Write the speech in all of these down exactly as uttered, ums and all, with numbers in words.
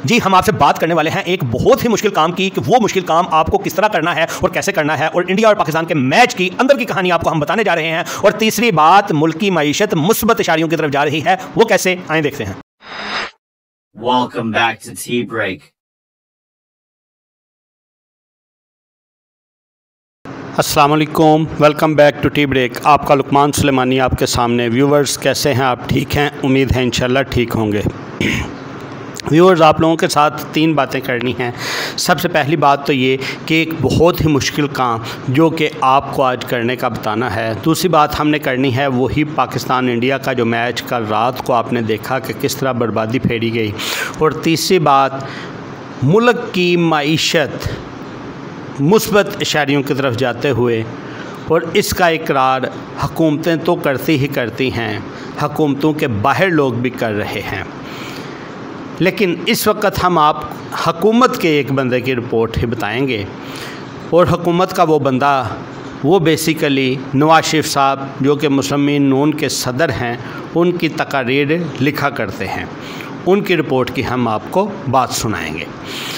जी हम आपसे बात करने वाले हैं एक बहुत ही मुश्किल काम की कि वो मुश्किल काम आपको किस तरह करना है और कैसे करना है, और इंडिया और पाकिस्तान के मैच की अंदर की कहानी आपको हम बताने जा रहे हैं। और तीसरी बात, मुल्क की मईशत मुस्बत इशारियों की तरफ जा रही है, वो कैसे, आए देखते हैं। Welcome back to Tea Break. अस्सलाम वालेकुम, welcome back to tea break. आपका लुकमान सुलेमानी आपके सामने। व्यूवर्स कैसे हैं आप? ठीक हैं? उम्मीद है इंशाल्लाह ठीक होंगे। व्यूअर्स, आप लोगों के साथ तीन बातें करनी हैं। सबसे पहली बात तो ये कि एक बहुत ही मुश्किल काम जो कि आपको आज करने का बताना है। दूसरी बात हमने करनी है वही पाकिस्तान इंडिया का जो मैच कल रात को आपने देखा कि किस तरह बर्बादी फेरी गई। और तीसरी बात, मुल्क की मईशत मुस्बत इशारियों की तरफ जाते हुए, और इसका इकरार हुकूमतें तो करती ही करती हैं, हुकूमतों के बाहर लोग भी कर रहे हैं। लेकिन इस वक्त हम आप हुकूमत के एक बंदे की रिपोर्ट ही बताएंगे, और हुकूमत का वो बंदा वो बेसिकली नवाज शरीफ साहब जो कि मुस्लिमीन नून के सदर हैं, उनकी तकारीर लिखा करते हैं। उनकी रिपोर्ट की हम आपको बात सुनाएंगे।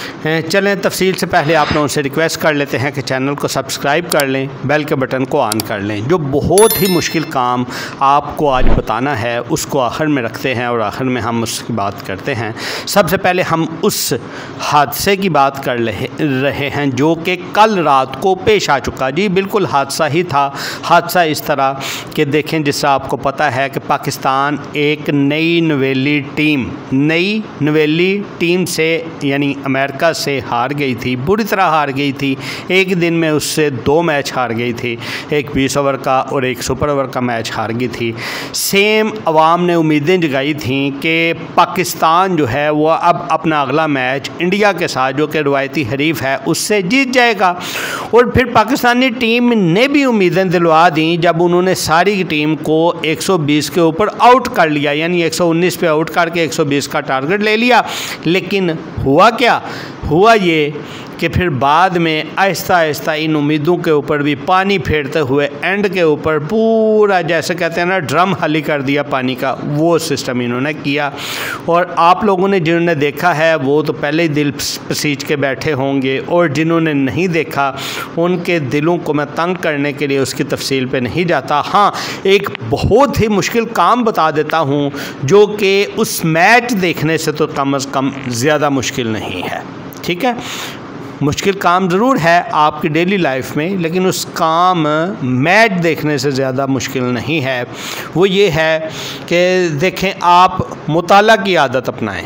चलें, तफसील से पहले आप लोगों से रिक्वेस्ट कर लेते हैं कि चैनल को सब्सक्राइब कर लें, बेल के बटन को ऑन कर लें। जो बहुत ही मुश्किल काम आपको आज बताना है उसको आखिर में रखते हैं और आखिर में हम उसकी बात करते हैं। सबसे पहले हम उस हादसे की बात कर रहे हैं जो कि कल रात को पेश आ चुका। जी बिल्कुल हादसा ही था। हादसा इस तरह कि देखें, जिससे आपको पता है कि पाकिस्तान एक नई नवेली टीम नई नवेली टीम से यानी अमेरिका से हार गई थी, बुरी तरह हार गई थी। एक दिन में उससे दो मैच हार गई थी, एक बीस ओवर का और एक सुपर ओवर का मैच हार गई थी। सेम अवाम ने उम्मीदें जगाई थी कि पाकिस्तान जो है वो अब अपना अगला मैच इंडिया के साथ जो कि रवायती हरीफ है उससे जीत जाएगा। और फिर पाकिस्तानी टीम ने भी उम्मीदें दिलवा दी जब उन्होंने सारी टीम को एक सौ बीस के ऊपर आउट कर लिया, यानी एक सौ उन्नीस पे आउट करके एक सौ बीस का टारगेट ले लिया। लेकिन हुआ क्या? हुआ ये कि फिर बाद में आहिस्ता आहिस्ता इन उम्मीदों के ऊपर भी पानी फेरते हुए एंड के ऊपर पूरा, जैसे कहते हैं ना, ड्रम खाली कर दिया पानी का, वो सिस्टम इन्होंने किया। और आप लोगों ने जिन्होंने देखा है वो तो पहले ही दिल पसीज के बैठे होंगे, और जिन्होंने नहीं देखा उनके दिलों को मैं तंग करने के लिए उसकी तफसील पे नहीं जाता। हाँ, एक बहुत ही मुश्किल काम बता देता हूँ जो कि उस मैच देखने से तो कम अज़ कम ज़्यादा मुश्किल नहीं है। ठीक है, मुश्किल काम ज़रूर है आपकी डेली लाइफ में, लेकिन उस काम मैच देखने से ज़्यादा मुश्किल नहीं है। वो ये है कि देखें, आप मुताला की आदत अपनाएं,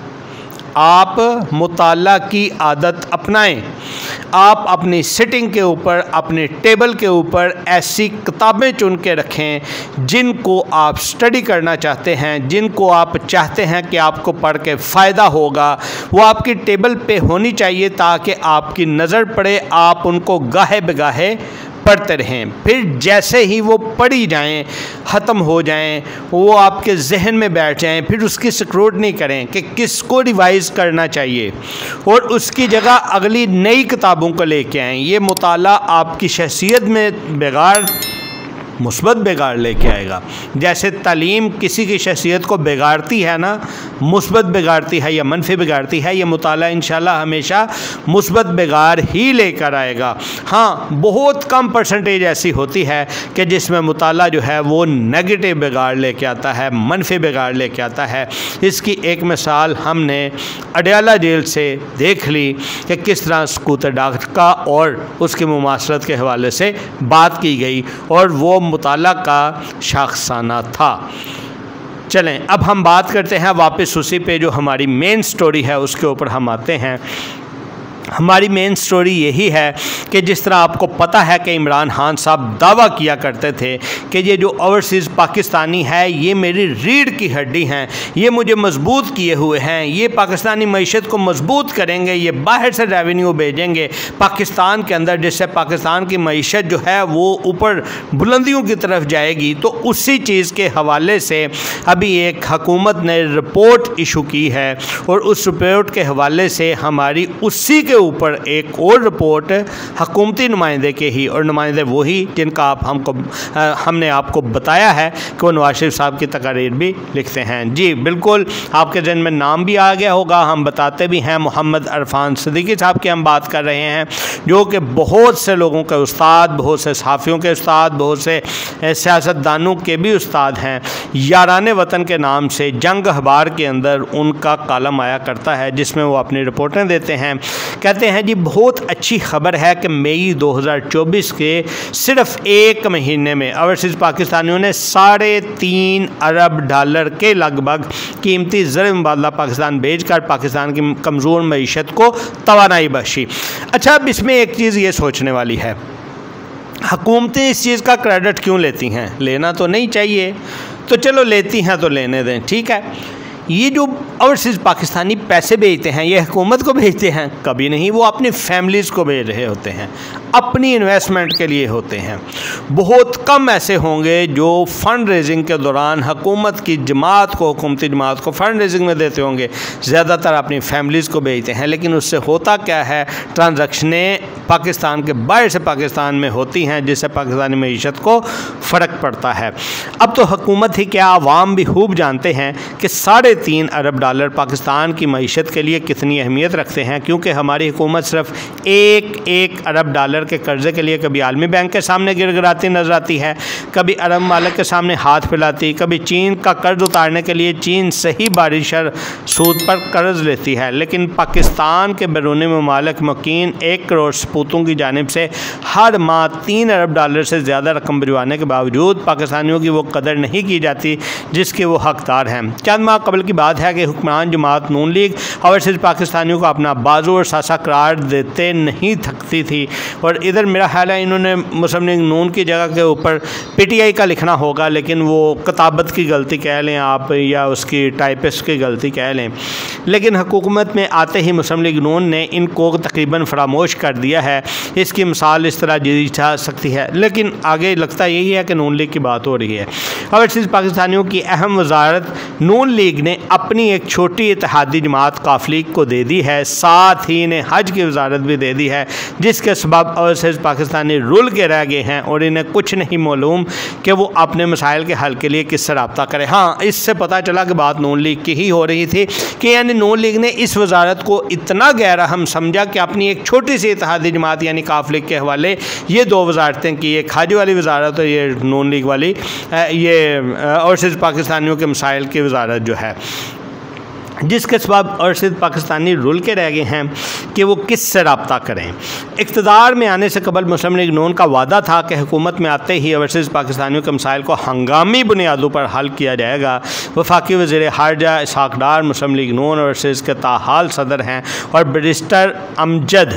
आप मुताला की आदत अपनाएं। आप अपनी सिटिंग के ऊपर, अपने टेबल के ऊपर ऐसी किताबें चुन के रखें जिनको आप स्टडी करना चाहते हैं, जिनको आप चाहते हैं कि आपको पढ़ के फ़ायदा होगा, वो आपकी टेबल पे होनी चाहिए ताकि आपकी नज़र पड़े, आप उनको गाहे बेगाहे पढ़ते रहें। फिर जैसे ही वो पढ़ी जाएं, ख़त्म हो जाएं, वो आपके जहन में बैठ जाएं, फिर उसकी स्क्रूटनी करें कि किसको रिवाइज़ करना चाहिए और उसकी जगह अगली नई किताबों को लेके आएं। ये मुताला आपकी शख्सियत में बिगाड़, मुस्बत बिगाड़ लेके आएगा। जैसे तालीम किसी की शख्सियत को बिगाड़ती है ना, मुस्बत बिगाड़ती है या मनफी बिगाड़ती है, ये मुताला इंशाल्लाह हमेशा मुस्बत बिगाड़ ही लेकर आएगा। हाँ, बहुत कम परसेंटेज ऐसी होती है कि जिसमें मुताला जो है वो नेगेटिव बिगाड़ लेके आता है, मनफी बिगाड़ लेके आता है। इसकी एक मिसाल हमने अडयाला जेल से देख ली कि किस तरह सकूत डाका और उसकी मुमासरत के हवाले से बात की गई, और वो मुताला का शाखसाना था। चलें, अब हम बात करते हैं वापस उसी पे जो हमारी मेन स्टोरी है उसके ऊपर हम आते हैं। हमारी मेन स्टोरी यही है कि जिस तरह आपको पता है कि इमरान खान साहब दावा किया करते थे कि ये जो ओवरसीज़ पाकिस्तानी है ये मेरी रीढ़ की हड्डी हैं, ये मुझे मजबूत किए हुए हैं, ये पाकिस्तानी मईशत को मजबूत करेंगे, ये बाहर से रेवेन्यू भेजेंगे पाकिस्तान के अंदर, जिससे पाकिस्तान की मईशत जो है वो ऊपर बुलंदियों की तरफ जाएगी। तो उसी चीज़ के हवाले से अभी एक हुकूमत ने रिपोर्ट इशू की है, और उस रिपोर्ट के हवाले से हमारी उसी के ऊपर एक और रिपोर्ट हुकूमती नुमाइंदे के ही, और नुमाइंदे वही जिनका आप हमको हमने आपको बताया है कि वो नवाज शरीफ साहब की तकारीर भी लिखते हैं। जी बिल्कुल, आपके जहन में नाम भी आ गया होगा, हम बताते भी हैं, मोहम्मद अरफान सिद्दीकी साहब की हम बात कर रहे हैं, जो कि बहुत से लोगों के उस्ताद, बहुत से सहाफ़ियों के उस्ताद, बहुत से सियासतदानों के भी उस्ताद हैं। याराने वतन के नाम से जंग अखबार के अंदर उनका कॉलम आया करता है जिसमें वो अपनी रिपोर्टें देते हैं। कहते हैं जी बहुत अच्छी खबर है कि मई दो हज़ार चौबीस के सिर्फ एक महीने में ओवरसीज़ पाकिस्तानियों ने साढ़े तीन अरब डॉलर के लगभग कीमती ज़र मुबादला पाकिस्तान भेजकर पाकिस्तान की कमज़ोर मईशत को तवानाई बख्शी। अच्छा, अब इसमें एक चीज़ ये सोचने वाली है, हुकूमतें इस चीज़ का क्रेडिट क्यों लेती हैं? लेना तो नहीं चाहिए, तो चलो लेती हैं तो लेने दें, ठीक है। ये जो ओवरसीज़ पाकिस्तानी पैसे भेजते हैं ये हुकूमत को भेजते हैं? कभी नहीं, वो अपनी फैमिलीज़ को भेज रहे होते हैं, अपनी इन्वेस्टमेंट के लिए होते हैं। बहुत कम ऐसे होंगे जो फ़ंड रेजिंग के दौरान हुकूमत की जमात को, हुकूमती जमात को फ़ंड रेजिंग में देते होंगे, ज़्यादातर अपनी फैमिलीज़ को भेजते हैं। लेकिन उससे होता क्या है, ट्रांजैक्शनें पाकिस्तान के बाहर से पाकिस्तान में होती हैं, जिससे पाकिस्तानी मईशत को फ़र्क पड़ता है। अब तो हुकूमत ही क्या, आवाम भी खूब जानते हैं कि साढ़े तीन अरब डॉलर पाकिस्तान की मईशत के लिए कितनी अहमियत रखते हैं, क्योंकि हमारी हुकूमत सिर्फ एक एक अरब डॉलर के कर्ज़े के लिए कभी आलमी बैंक के सामने गिड़गिड़ाती नजर आती है, कभी अरब मालिक के सामने हाथ फैलाती, कभी चीन का कर्ज उतारने के लिए चीन सही बारिशर सूद पर कर्ज लेती है। लेकिन पाकिस्तान के बैरूनी ममालिक मकीन एक करोड़ सपूतों की जानिब से हर माह तीन अरब डॉलर से ज़्यादा रकम भिजवाने के बावजूद पाकिस्तानियों की वो कदर नहीं की जाती जिसके वो हकदार हैं। चंद माह कबल की बात है कि हुक्मरान जमात नून लीग ओवरसीज़ पाकिस्तानियों को अपना बाजू और सासा करार देते नहीं थकती थी, और इधर मेरा ख्याल है इन्होंने मुस्लिम लीग नून की जगह के ऊपर पीटीआई का लिखना होगा, लेकिन वो किताबत की गलती कह लें आप या उसकी टाइपिस्ट की गलती कह लें। लेकिन हुकूमत में आते ही मुस्लिम लीग नून ने इनको तकरीबन फरामोश कर दिया है। इसकी मिसाल इस तरह दी जा सकती है, लेकिन आगे लगता यही है कि नून लीग की बात हो रही है। ओवरसीज़ पाकिस्तानियों की अहम वजारत नून लीग ने अपनी एक छोटी इत्तेहादी जमात काफ लीग को दे दी है, साथ ही इन्हें हज की वजारत भी दे दी है, जिसके सबब ओवरसीज़ पाकिस्तानी रुल के रह गए हैं और इन्हें कुछ नहीं मालूम कि वो अपने मसाइल के हल के लिए किससे रब्ता करें। हाँ, इससे पता चला कि बात नून लीग की ही हो रही थी कि यानी नून लीग ने इस वजारत को इतना गैर अहम समझा कि अपनी एक छोटी सी इत्तेहादी जमात यानी काफ लीग के हवाले ये दो वजारतें की, एक हज वाली वजारत और ये नून लीग वाली ये ओवरसीज़ पाकिस्तानियों के मसाइल की वजारत जो है, जिसके सबब ओवरसीज़ पाकिस्तानी रुल के रह गए हैं कि वो किस से रब्ता करें। इक़्तिदार में आने से कबल मुस्लिम लीग नून का वादा था कि हुकूमत में आते ही ओवरसीज़ पाकिस्तानियों के मसाइल को हंगामी बुनियादों पर हल किया जाएगा। वफाकी वज़ीर ख़ारजा इसहाक़ डार मुस्लिम लीग नून ओवरसीज़ के ताहाल सदर हैं और बैरिस्टर अमजद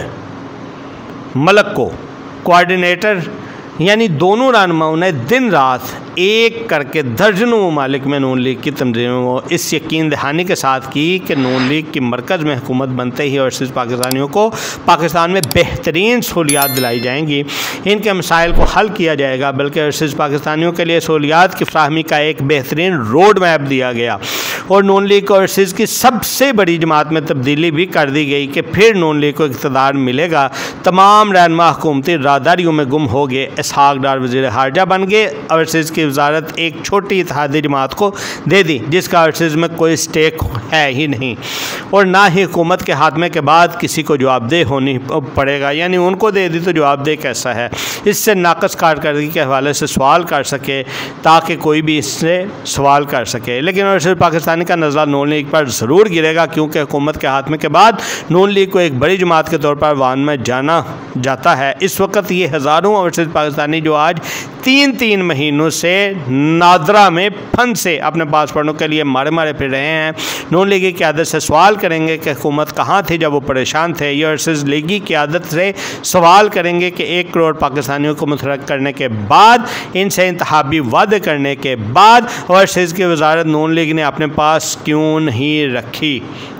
मलक को कोऑर्डिनेटर यानी दोनों रहनुमाओं ने दिन रात एक करके दर्जनों ममालिक में नून लीग की तंजीमों इस यकीन दहानी के साथ की कि नून लीग की मरकज़ में हुकूमत बनते ही ओवरसीज़ पाकिस्तानियों को पाकिस्तान में बेहतरीन सहूलियात दिलाई जाएंगी, इनके मसाइल को हल किया जाएगा, बल्कि ओवरसीज़ पाकिस्तानियों के लिए सहूलियात की फ़राहमी का एक बेहतरीन रोड मैप दिया गया। और नून लीग को ओवरसीज़ की सबसे बड़ी जमात में तब्दीली भी कर दी गई कि फिर नून लीग को इक़्तिदार मिलेगा। तमाम रहनुमा हुकूमती राहदारियों में गुम हो गए। इसहाक़ डार वज़ीर ख़ारजा बन गए। ओवरसीज़ की वजारत एक छोटी इत्तेहादी जमात को दे दी जिसका ओवरसीज़ में कोई स्टेक है ही नहीं, और ना ही हुकूमत के हाथमे के बाद किसी को जवाबदेह होनी पड़ेगा, यानी उनको दे दी तो जवाबदेह कैसा है। इससे नाकस कारकर्दगी के हवाले से सवाल कर सके ताकि कोई भी इससे सवाल कर सके। लेकिन ओवरसीज़ पाकिस्तानी का नज़र नून लीग पर ज़रूर गिरेगा, क्योंकि हुकूमत के हाथ में के बाद नून लीग को एक बड़ी जमात के तौर पर वान में जाना जाता है। इस वक्त ये हज़ारों ओवरसीज़ पाकिस्तानी जो आज तीन तीन महीनों से नादरा में फंसे अपने पासपोर्टों के लिए मारे मारे फिर रहे हैं, नून लीगी क़यादत से सवाल करेंगे कि हुकूमत कहाँ थी जब वो परेशान थे। ये ओवरसीज़ लीगी क़यादत से सवाल करेंगे कि एक करोड़ पाकिस्तानियों को मुतहर्रिक करने के बाद, इनसे इंतखाबी वादे करने के बाद ओवरसीज़ की वजारत नून लीग ने अपने पास क्यों नहीं रखी।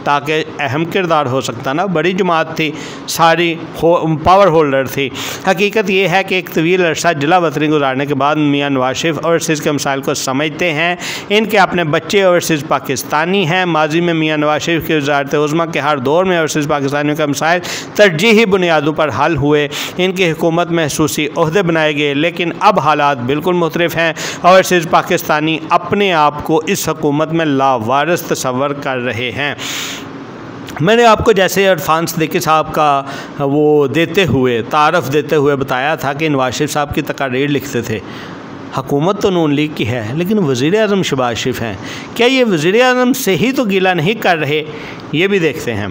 ताकि अहम किरदार हो सकता ना, बड़ी जमात थी, सारी हो, पावर होल्डर थी। हकीकत ये है कि एक तवील अरसा जिला वतनी गुजारने के बाद मियाँ नवाज शरीफ ओवरसीज़ के मसाइल को समझते हैं। इनके अपने बच्चे ओवरसीज़ पाकिस्तानी हैं। माजी में मियाँ नवाज शरीफ की वज़ारत उज़्मा के हर दौर में ओवरसीज़ पाकिस्तानियों का मसाइल तरजीही बुनियादों पर हल हुए। इनकी हुकूमत में खसूसी ओहदे बनाए गए, लेकिन अब हालात बिल्कुल मुख्तलिफ हैं। ओवरसीज़ पाकिस्तानी अपने आप को इस हुकूमत में लावारिस तस्वर कर रहे हैं। मैंने आपको जैसे इरफान सिद्दीकी साहब का वो देते हुए तारफ़ देते हुए बताया था कि नवाज शरीफ साहब की तकारीर लिखते थे, हुकूमत तो नून लीग की है लेकिन वज़ीर आज़म शहबाज शरीफ हैं। क्या ये वज़ीर आज़म से ही तो गिला नहीं कर रहे? ये भी देखते हैं।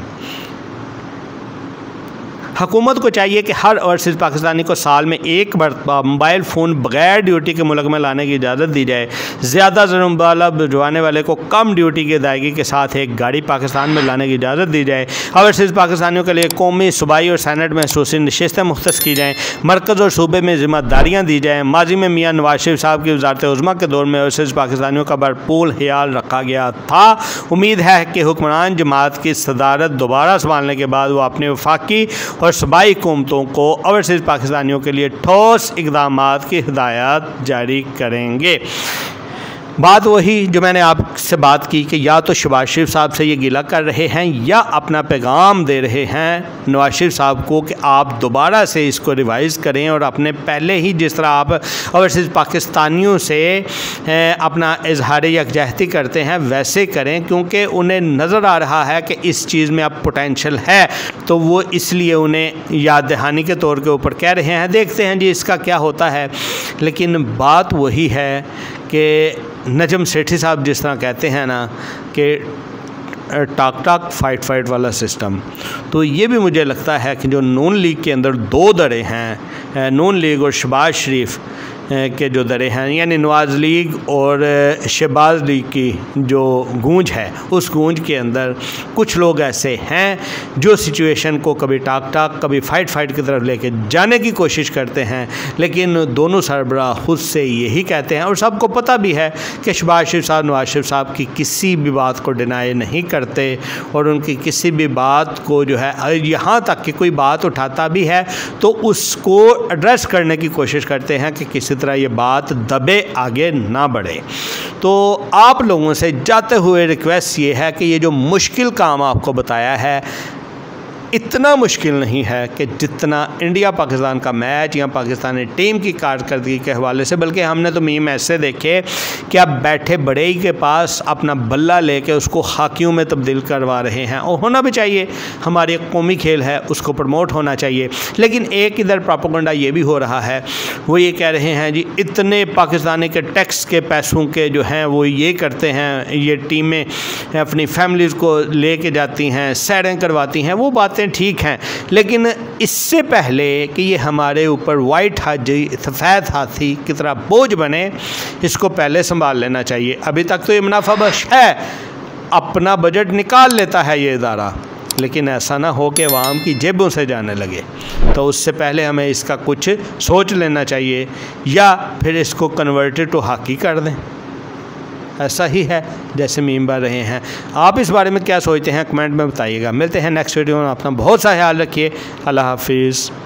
हुकूमत को चाहिए कि हर ओवरसीज़ पाकिस्तानी को साल में एक मरतबा मोबाइल फ़ोन बगैर ड्यूटी के मुल्क में लाने की इजाज़त दी जाए। ज़्यादा जुर्म वाला भिजवाने वाले को कम ड्यूटी की अदायगी के साथ एक गाड़ी पाकिस्तान में लाने की इजाज़त दी जाए। ओवरसीज़ पाकिस्तानियों के लिए कौमी, सूबाई और सैनेट में खसूसी नशिस्तें मुख्तस की जाएँ। मरकज़ और सूबे में ज़िम्मेदारियाँ दी जाएँ। माजी में मियाँ नवाज शरीफ साहब की वज़ारत उज़्मा के दौर में ओवरसीज़ पाकिस्तानियों का भरपूर ख्याल रखा गया था। उम्मीद है कि हुक्मरान जमात की सदारत दोबारा संभालने के बाद वो अपनी वफाकी और सूबाई हुकूमतों को ओवरसीज़ पाकिस्तानियों के लिए ठोस इक़दामात की हिदायत जारी करेंगे। बात वही जो मैंने आपसे बात की कि या तो शहबाज शरीफ साहब से ये गिला कर रहे हैं या अपना पैगाम दे रहे हैं नवाज शरीफ साहब को कि आप दोबारा से इसको रिवाइज़ करें और अपने पहले ही जिस तरह आप ओवरसीज़ पाकिस्तानियों से अपना इजहार यकजहती करते हैं वैसे करें, क्योंकि उन्हें नज़र आ रहा है कि इस चीज़ में अब पोटेंशल है, तो वो इसलिए उन्हें याद दहानी के तौर के ऊपर कह रहे हैं। देखते हैं जी इसका क्या होता है। लेकिन बात वही है कि नजम सेठी साहब जिस तरह कहते हैं ना कि टाक टाक फाइट फाइट वाला सिस्टम, तो ये भी मुझे लगता है कि जो नून लीग के अंदर दो दरे हैं, नून लीग और शहबाज शरीफ के जो दरे हैं, यानी नवाज लीग और शहबाज लीग की जो गूंज है, उस गूंज के अंदर कुछ लोग ऐसे हैं जो सिचुएशन को कभी टाक टाक कभी फ़ाइट फ़ाइट की तरफ लेके जाने की कोशिश करते हैं। लेकिन दोनों सरबराह खुद से यही कहते हैं और सबको पता भी है कि शहबाज शरीफ साहब नवाज शरीफ साहब की किसी भी बात को डिनाई नहीं करते और उनकी किसी भी बात को जो है, यहाँ तक कि कोई बात उठाता भी है तो उसको एड्रेस करने की कोशिश करते हैं कि किसी तरह ये बात दबे आगे ना बढ़े। तो आप लोगों से जाते हुए रिक्वेस्ट ये है कि ये जो मुश्किल काम आपको बताया है इतना मुश्किल नहीं है कि जितना इंडिया पाकिस्तान का मैच या पाकिस्तानी टीम की कारकर्दगी के हवाले से, बल्कि हमने तो मीम ऐसे देखे कि आप बैठे बड़े के पास अपना बल्ला लेके उसको हाकियों में तब्दील करवा रहे हैं, और होना भी चाहिए, हमारी कौमी खेल है, उसको प्रमोट होना चाहिए। लेकिन एक इधर प्रोपेगेंडा ये भी हो रहा है, वो ये कह रहे हैं जी इतने पाकिस्तानी के टैक्स के पैसों के जो हैं वो ये करते हैं, ये टीमें अपनी फैमिलीज़ को ले कर जाती हैं, सैरें करवाती हैं, वो बातें ठीक हैं। लेकिन इससे पहले कि ये हमारे ऊपर वाइट हाथी सफ़ेद हाथी की तरह बोझ बने, इसको पहले संभाल लेना चाहिए। अभी तक तो ये मुनाफाबख्श है, अपना बजट निकाल लेता है ये इदारा, लेकिन ऐसा ना हो कि अवाम की जेबों से जाने लगे। तो उससे पहले हमें इसका कुछ सोच लेना चाहिए या फिर इसको कन्वर्टेड टू हॉकी कर दें। ऐसा ही है जैसे मीम बन रहे हैं। आप इस बारे में क्या सोचते हैं कमेंट में बताइएगा। मिलते हैं नेक्स्ट वीडियो में। अपना बहुत सा ख्याल रखिए। अल्लाह हाफिज़।